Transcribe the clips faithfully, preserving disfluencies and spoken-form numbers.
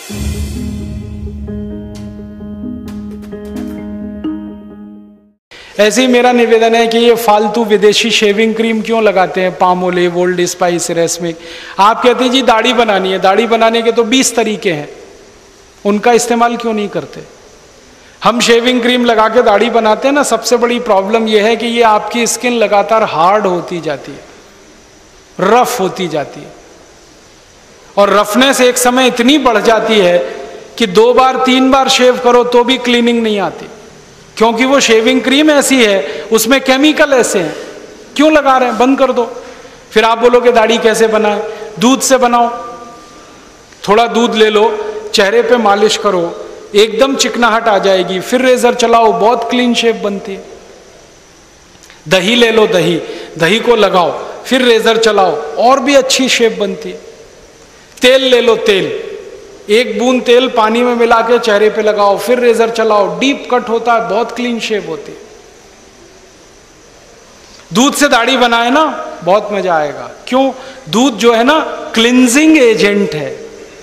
ऐसे ही मेरा निवेदन है कि ये फालतू विदेशी शेविंग क्रीम क्यों लगाते हैं, पामोलिव, ओल्ड स्पाइस, रेसमिक। आप कहते हैं जी दाढ़ी बनानी है, दाढ़ी बनाने के तो बीस तरीके हैं, उनका इस्तेमाल क्यों नहीं करते? हम शेविंग क्रीम लगा के दाढ़ी बनाते हैं ना, सबसे बड़ी प्रॉब्लम यह है कि ये आपकी स्किन लगातार हार्ड होती जाती है, रफ होती जाती है, और रफनेस एक समय इतनी बढ़ जाती है कि दो बार तीन बार शेव करो तो भी क्लीनिंग नहीं आती, क्योंकि वो शेविंग क्रीम ऐसी है, उसमें केमिकल ऐसे हैं। क्यों लगा रहे हैं? बंद कर दो। फिर आप बोलोगे दाढ़ी कैसे बनाए? दूध से बनाओ। थोड़ा दूध ले लो, चेहरे पे मालिश करो, एकदम चिकनाहट आ जाएगी, फिर रेजर चलाओ, बहुत क्लीन शेव बनती है। दही ले लो, दही दही को लगाओ, फिर रेजर चलाओ, और भी अच्छी शेप बनती है। तेल ले लो, तेल एक बूंद तेल पानी में मिला के चेहरे पे लगाओ, फिर रेजर चलाओ, डीप कट होता है, बहुत क्लीन शेप होती है। दूध से दाढ़ी बनाए ना, बहुत मजा आएगा। क्यों? दूध जो है ना क्लिंजिंग एजेंट है।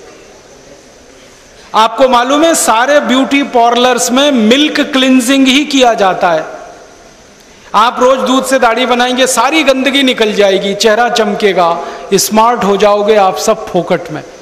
आपको मालूम है सारे ब्यूटी पार्लर्स में मिल्क क्लिंजिंग ही किया जाता है। आप रोज दूध से दाढ़ी बनाएंगे, सारी गंदगी निकल जाएगी, चेहरा चमकेगा, स्मार्ट हो जाओगे आप सब फोकट में।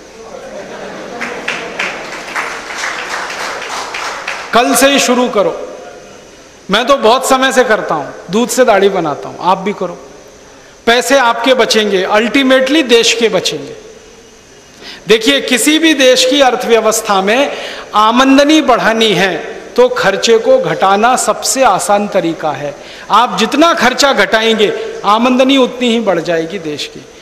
कल से ही शुरू करो। मैं तो बहुत समय से करता हूं, दूध से दाढ़ी बनाता हूं, आप भी करो। पैसे आपके बचेंगे, अल्टीमेटली देश के बचेंगे। देखिए, किसी भी देश की अर्थव्यवस्था में आमदनी बढ़ानी है तो खर्चे को घटाना सबसे आसान तरीका है। आप जितना खर्चा घटाएंगे, आमदनी उतनी ही बढ़ जाएगी देश की।